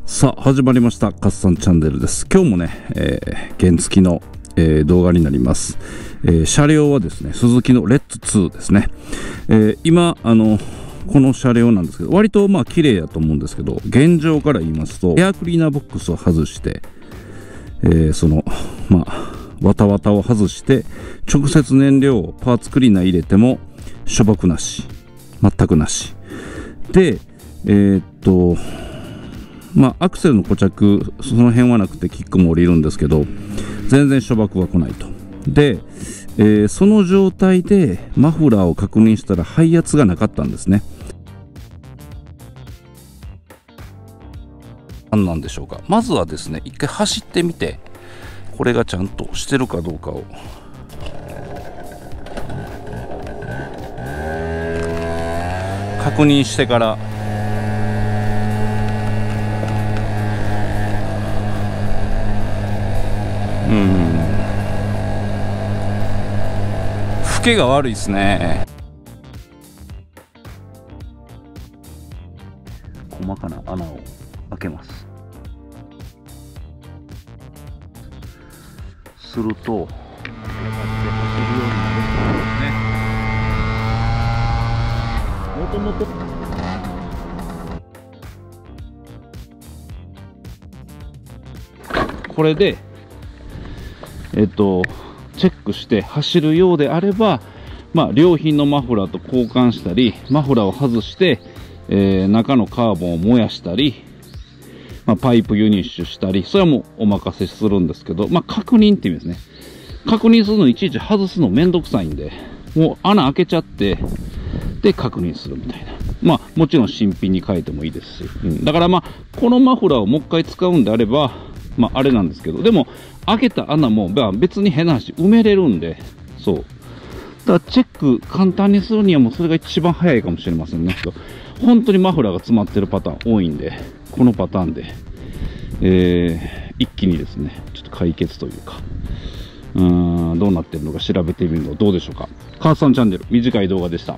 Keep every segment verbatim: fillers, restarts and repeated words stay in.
さあ始まりましたカッサンチャンネルです。今日もね、えー、原付の、えー、動画になります。えー、車両はですね、スズキのレッツツーですね。えー、今あのこの車両なんですけど、割とまあ綺麗やと思うんですけど、現状から言いますとエアクリーナーボックスを外して、えー、そのまあわたわたを外して直接燃料をパーツクリーナー入れてもしょぼくなし、全くなしで、えー、っとまあアクセルの固着その辺はなくてキックも降りるんですけど、全然しょぼくは来ないと。で、えー、その状態でマフラーを確認したら排圧がなかったんですね。何なんでしょうか。まずはですね、一回走ってみてこれがちゃんとしてるかどうかを確認してから、うん、老けが悪いですね。細かな穴を開けます。するともともとこれでえっとチェックして走るようであれば、まあ良品のマフラーと交換したり、マフラーを外して、えー、中のカーボンを燃やしたり、まあ、パイプユニッシュしたり、それはもうお任せするんですけど、まあ、確認って意味ですね。確認するのいちいち外すのめんどくさいんで、もう穴開けちゃって、で、確認するみたいな。まあ、もちろん新品に変えてもいいですし。うん、だからまあ、このマフラーをもう一回使うんであれば、まあ、あれなんですけど、でも、開けた穴も、まあ、別に変な話、埋めれるんで、そう。だからチェック簡単にするにはもうそれが一番早いかもしれませんね。本当にマフラーが詰まってるパターン多いんで、このパターンで、えー、一気にですね、ちょっと解決というか、うーん、どうなってるのか調べてみるのどうでしょうか。カーサンチャンネル、短い動画でした。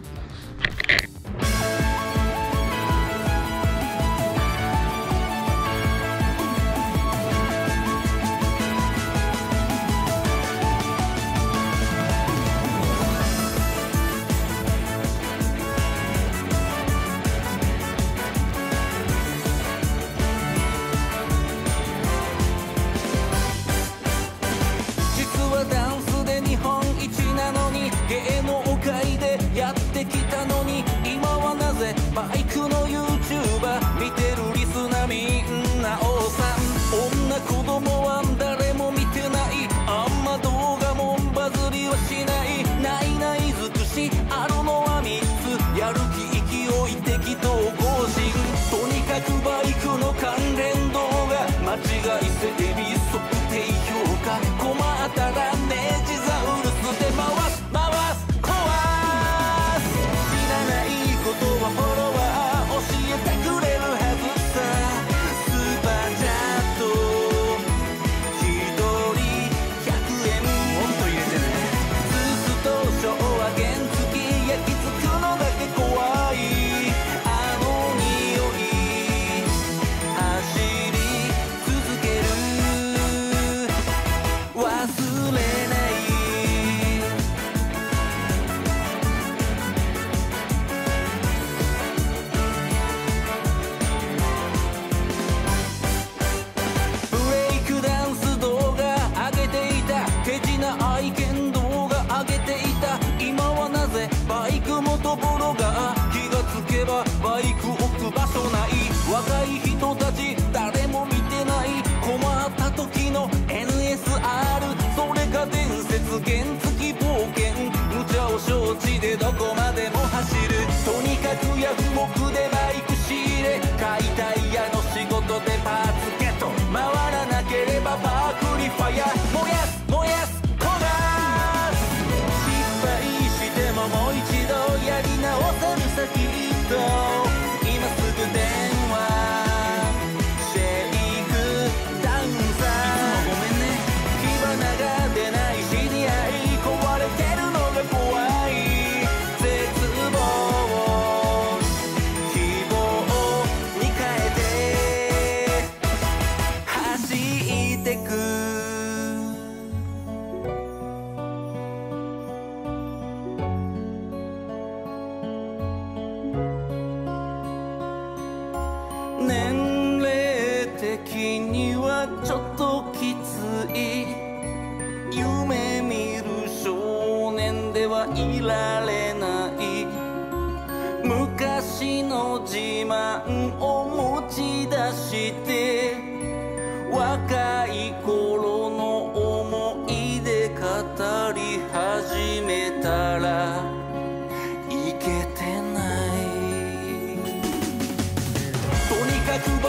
芸能界でやってきたのに、今はなぜバイクの YouTuber 見てるリスナーみんなおさん、女子供は誰も見てない、あんま動画もバズりはしない、ないない尽くしあるのはみっつ、やる気勢い適当更新、とにかくバイクの関連動画、間違い整備測定評価、困ったらネジザウルスで回す愛犬動画上げていた、今はなぜバイク元ボロが、気がつけばバイク置く場所ない、若い人たち誰も見てない、困った時の エヌエスアール、 それが伝説原付冒険、無茶を承知でどこまでも走る、とにかくヤフオクでバイク仕入れ、解体屋の仕事でパーツゲット、回らなければパークリファイア燃やす燃やすもう一度やり直せるさきっと、今すぐ電話シェイクダウンさ、いつもごめんね、火花が出ない知り合い、壊れてるのが怖い、絶望を希望に変えてちょっときつい。夢見る少年ではいられない。昔の自慢を持ち出して若い頃の思い出語り始めたらいけてない。とにかく